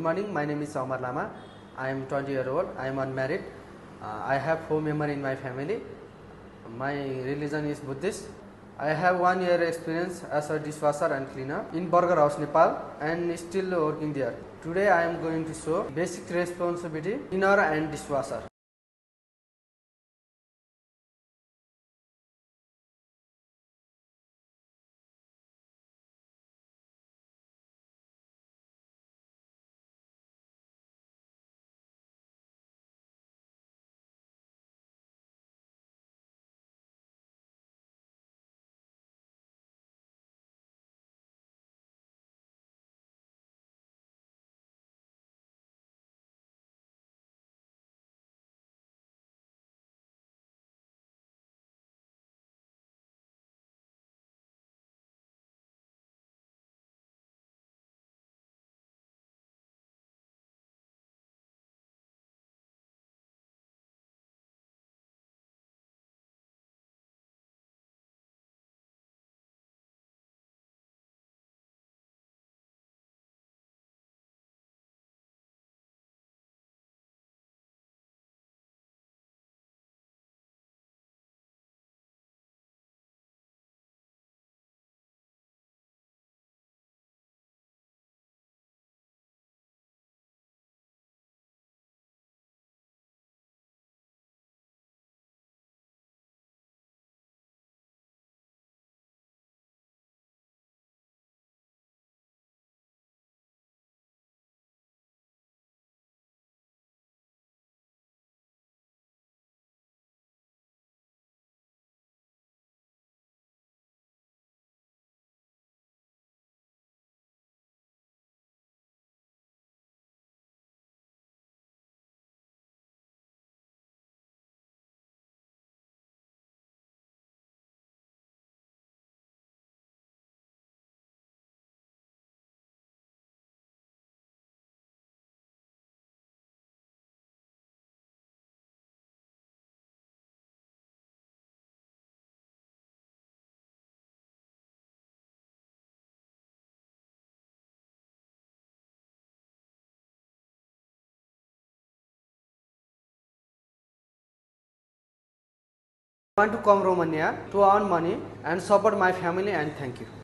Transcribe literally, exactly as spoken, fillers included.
morning. My name is Omar Lama. I am twenty year old. I am unmarried. Uh, I have four members in my family. My religion is Buddhist. I have one year experience as a dishwasher and cleaner in Burger House, Nepal, and still working there. Today I am going to show basic responsibility cleaner and dishwasher. I want to come Romania to earn money and support my family, and thank you.